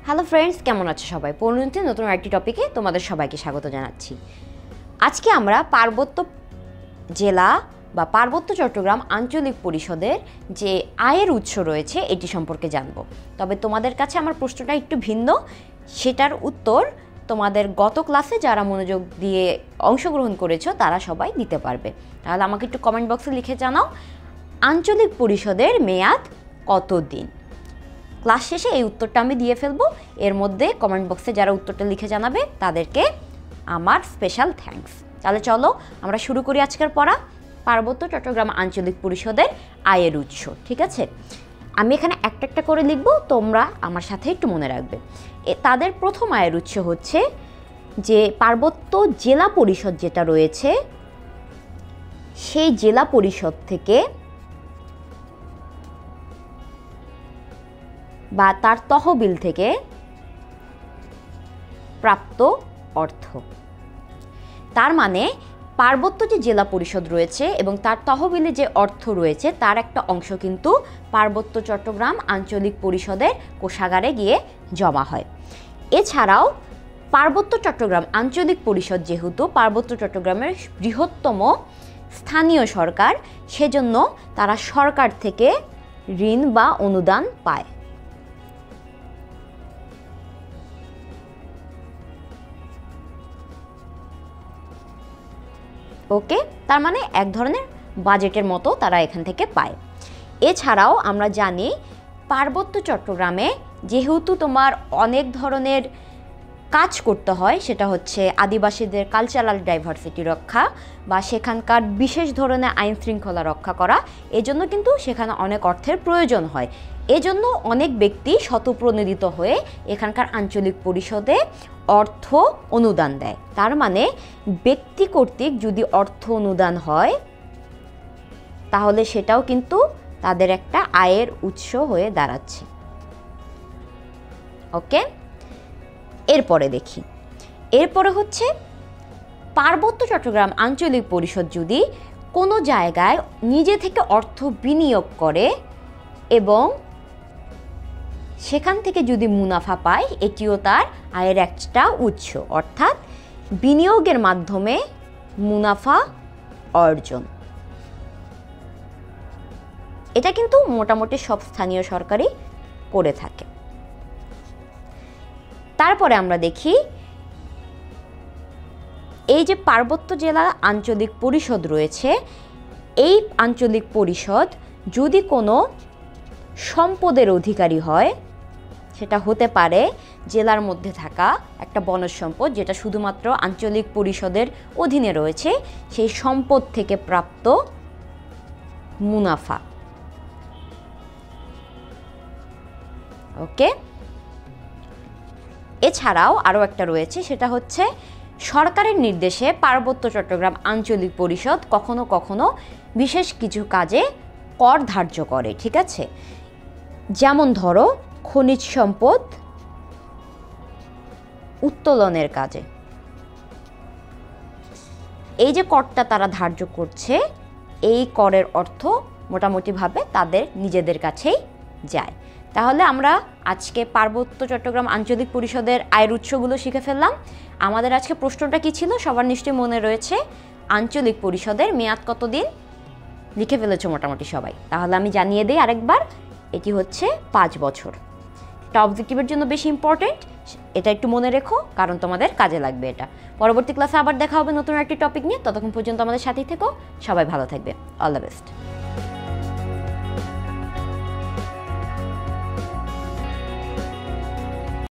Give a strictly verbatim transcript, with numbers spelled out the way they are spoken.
Hello friends, কেমন আছো সবাই? পরিণতি নতুন একটি টপিকে তোমাদের সবাইকে স্বাগত জানাচ্ছি। আজকে আমরা পার্বত্য জেলা বা পার্বত্য চট্টগ্রাম আঞ্চলিক পরিষদের যে আয়ের উৎস রয়েছে এটি সম্পর্কে জানব। তবে তোমাদের কাছে আমার প্রশ্নটা একটু ভিন্ন, সেটার উত্তর তোমাদের গত ক্লাসে যারা মনোযোগ দিয়ে অংশগ্রহণ করেছো তারা সবাই দিতে পারবে। তাহলে আমাকে একটু কমেন্ট বক্সে লিখে জানাও, আঞ্চলিক পরিষদের মেয়াদ কতদিন? ক্লাস শেষে এই উত্তরটা আমি দিয়ে ফেলবো। এর মধ্যে কমেন্ট বক্সে যারা উত্তরটা লিখে জানাবে তাদেরকে আমার স্পেশাল থ্যাঙ্কস। তাহলে চলো আমরা শুরু করি আজকের পড়া, পার্বত্য চট্টগ্রাম আঞ্চলিক পরিষদের আয়ের উৎস। ঠিক আছে, আমি এখানে একটা একটা করে লিখব, তোমরা আমার সাথে একটু মনে রাখবে। তাদের প্রথম আয়ের উৎস হচ্ছে যে পার্বত্য জেলা পরিষদ যেটা রয়েছে সেই জেলা পরিষদ থেকে বা তার তহবিল থেকে প্রাপ্ত অর্থ। তার মানে পার্বত্য যে জেলা পরিষদ রয়েছে এবং তার তহবিলে যে অর্থ রয়েছে তার একটা অংশ কিন্তু পার্বত্য চট্টগ্রাম আঞ্চলিক পরিষদের কোষাগারে গিয়ে জমা হয়। এছাড়াও পার্বত্য চট্টগ্রাম আঞ্চলিক পরিষদ যেহেতু পার্বত্য চট্টগ্রামের বৃহত্তম স্থানীয় সরকার, সেজন্য তারা সরকার থেকে ঋণ বা অনুদান পায়। ওকে, তার মানে এক ধরনের বাজেটের মতো তারা এখান থেকে পায়। এছাড়াও আমরা জানি পার্বত্য চট্টগ্রামে যেহেতু তোমার অনেক ধরনের কাজ করতে হয়, সেটা হচ্ছে আদিবাসীদের কালচারাল ডাইভার্সিটি রক্ষা বা সেখানকার বিশেষ ধরনের আইন শৃঙ্খলা রক্ষা করা, এজন্য কিন্তু সেখানে অনেক অর্থের প্রয়োজন হয়। এজন্য অনেক ব্যক্তি স্বতঃপ্রণোদিত হয়ে এখানকার আঞ্চলিক পরিষদে অর্থ অনুদান দেয়। তার মানে ব্যক্তি কর্তৃক যদি অর্থ অনুদান হয় তাহলে সেটাও কিন্তু তাদের একটা আয়ের উৎস হয়ে দাঁড়াচ্ছে। ওকে, এরপরে দেখি, এরপরে হচ্ছে পার্বত্য চট্টগ্রাম আঞ্চলিক পরিষদ যদি কোনো জায়গায় নিজে থেকে অর্থ বিনিয়োগ করে এবং সেখান থেকে যদি মুনাফা পায়, এটিও তার আয়ের একটা উৎস, অর্থাৎ বিনিয়োগের মাধ্যমে মুনাফা অর্জন। এটা কিন্তু মোটামুটি সব স্থানীয় সরকারই করে থাকে। তারপরে আমরা দেখি এই যে পার্বত্য জেলা আঞ্চলিক পরিষদ রয়েছে, এই আঞ্চলিক পরিষদ যদি কোনো সম্পদের অধিকারী হয়, সেটা হতে পারে জেলার মধ্যে থাকা একটা বনজ সম্পদ যেটা শুধুমাত্র আঞ্চলিক পরিষদের অধীনে রয়েছে, সেই সম্পদ থেকে প্রাপ্ত মুনাফা। ওকে, এছাড়াও আরও একটা রয়েছে, সেটা হচ্ছে সরকারের নির্দেশে পার্বত্য চট্টগ্রাম আঞ্চলিক পরিষদ কখনো কখনো বিশেষ কিছু কাজে কর ধার্য করে। ঠিক আছে, যেমন ধরো খনিজ সম্পদ উত্তোলনের কাজে এই যে করটা তারা ধার্য করছে, এই করের অর্থ মোটামুটিভাবে তাদের নিজেদের কাছেই যায়। তাহলে আমরা আজকে পার্বত্য চট্টগ্রাম আঞ্চলিক পরিষদের আয়ের উৎসগুলো শিখে ফেললাম। আমাদের আজকে প্রশ্নটা কি ছিল সবার নিশ্চয়ই মনে রয়েছে, আঞ্চলিক পরিষদের মেয়াদ কতদিন? লিখে ফেলেছো মোটামুটি সবাই। তাহলে আমি জানিয়ে দিই আরেকবার, এটি হচ্ছে পাঁচ বছর। এটা অবজেক্টিভের জন্য বেশি ইম্পর্টেন্ট, এটা একটু মনে রেখো কারণ তোমাদের কাজে লাগবে এটা। পরবর্তী ক্লাসে আবার দেখা হবে নতুন একটি টপিক নিয়ে। ততক্ষণ পর্যন্ত আমাদের সাথেই থেকো, সবাই ভালো থাকবে। All the best.